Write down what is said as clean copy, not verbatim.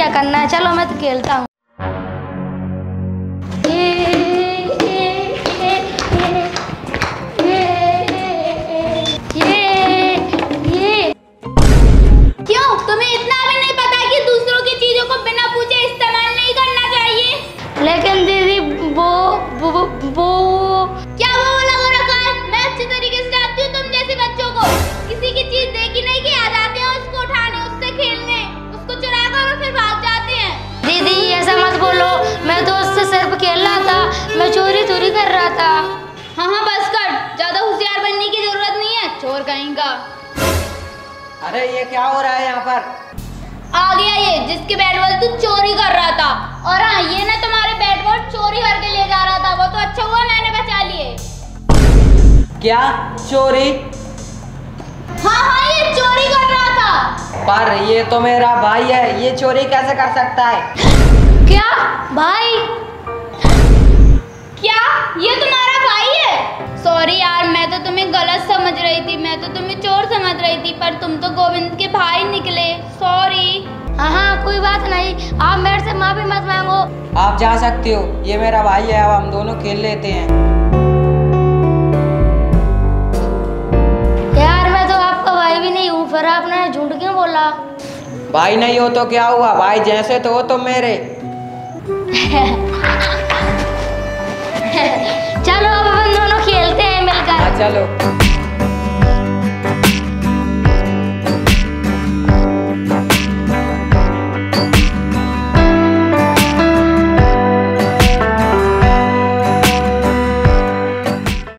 क्या करना है, चलो मैं तो खेलता हूँ। क्यों, तुम्हें इतना भी नहीं पता कि दूसरों की चीजों को बिना पूछे इस्तेमाल नहीं करना चाहिए? लेकिन दीदी वो क्या वो लगा रखा है? मैं अच्छी तरीके से जानती हूँ तुम जैसे बच्चों को। किसी की चीज देखी नहीं कि आ जाते हैं उसको उठाने, उससे खेलने, उसको चुरा कर और फिर भाग जाते हैं। दीदी ऐसा मत बोलो, मैं तो उससे सिर्फ खेल रहा था, मैं चोरी कर रहा था। हाँ हाँ बस कर, ज्यादा होशियार बनने की जरूरत नहीं है, चोर कहीं का। अरे ये क्या हो रहा है यहाँ पर? आ गया ये जिसके बैट बॉल तू चोरी कर रहा था। और हाँ, ये ना तुम्हारे बैट बॉल चोरी करके ले जा रहा था, वो तो अच्छा हुआ मैंने बचा लिए। क्या चोरी? हाँ हाँ, ये चोरी कर रहा था। पर ये तो मेरा भाई है, ये चोरी कैसे कर सकता है? क्या भाई? क्या ये तुम्हारा भाई है? सॉरी यार, मैं तो तुम्हें गलत समझ रही थी, मैं तो तुम्हें चोर समझ रही थी, पर तुम तो गोविंद के भाई निकले। सॉरी। हाँ हाँ कोई बात नहीं, आप मेरे से माफी मत मांगो। आप जा सकते हो, ये मेरा भाई है, अब हम दोनों खेल लेते हैं। यार मैं तो आपका भाई भी नहीं हूँ, फिर आपने झूठ क्यों बोला? भाई नहीं हो तो क्या हुआ, भाई जैसे तो हो तुम मेरे। चलो अब अपन दोनों खेलते हैं मिलकर। चलो।